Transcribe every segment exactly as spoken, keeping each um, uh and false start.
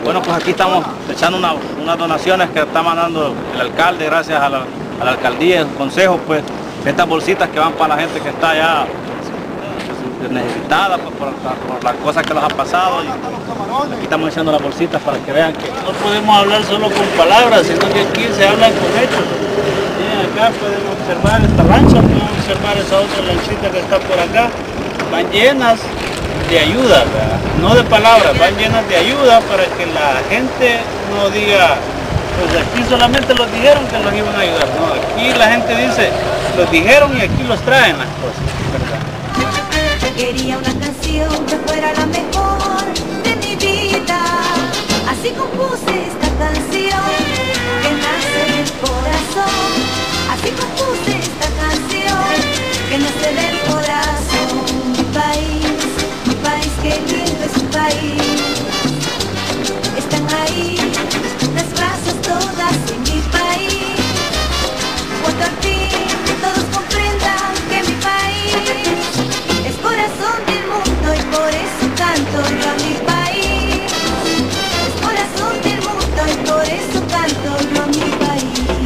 Bueno, pues aquí estamos echando una, unas donaciones que está mandando el alcalde, gracias a la, a la alcaldía, el consejo, pues estas bolsitas que van para la gente que está allá necesitada, pues por, por las cosas que nos han pasado. Y aquí estamos echando las bolsitas para que vean que no podemos hablar solo con palabras, sino que aquí se habla con hechos. Y acá pueden observar esta lancha, pueden observar esa otra lanchita que está por acá, van llenas de ayuda, ¿verdad? No de palabras, van llenas de ayuda para que la gente no diga, pues aquí solamente los dijeron que los iban a ayudar. No, aquí la gente dice, los dijeron y aquí los traen las cosas, ¿verdad? Quería una canción que fuera la mejor de mi vida, así compuse esta canción que nace del corazón, así compuse esta canción que nace del corazón. Mi país, mi país, qué lindo es mi país, están ahí las razas todas en mi país, cuando al fin todos comprendan que mi país es corazón del mundo y por eso canto yo a mi país. Es corazón del mundo y por eso canto yo a mi país.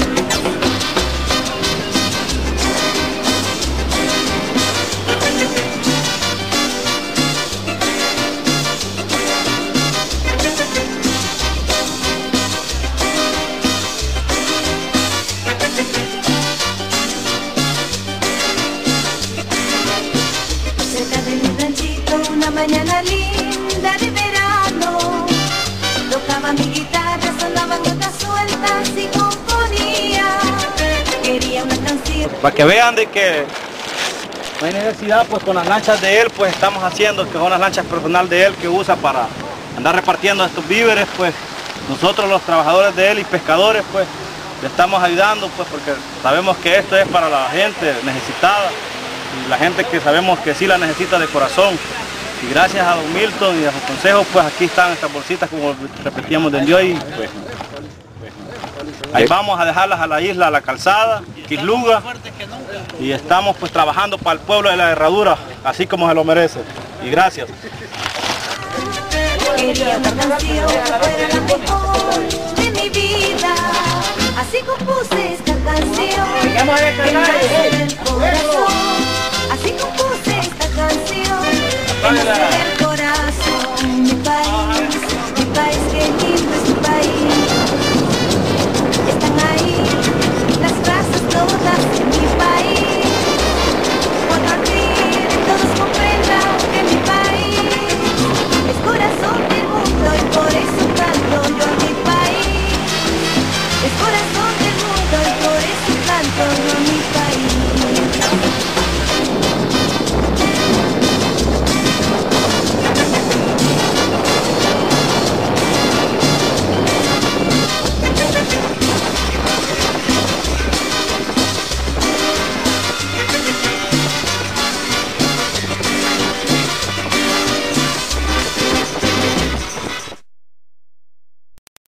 Una mañana linda de verano, tocaba mi guitarra, sonaban notas sueltas y componía, quería una canción. Para que vean de que no hay necesidad, pues con las lanchas de él, pues estamos haciendo, que son las lanchas personal de él que usa para andar repartiendo estos víveres, pues nosotros los trabajadores de él y pescadores, pues le estamos ayudando, pues porque sabemos que esto es para la gente necesitada y la gente que sabemos que sí la necesita de corazón. Y gracias a don Milton y a sus consejos, pues aquí están estas bolsitas, como repetíamos desde hoy. Pues, ahí vamos a dejarlas a la isla, a la calzada, Quisluga, y estamos pues trabajando para el pueblo de la Herradura, así como se lo merece. Y gracias. Quería una canción que fuera la mejor de mi vida, así compuse esta canción que nace del corazón, así compuse esta canción que nace del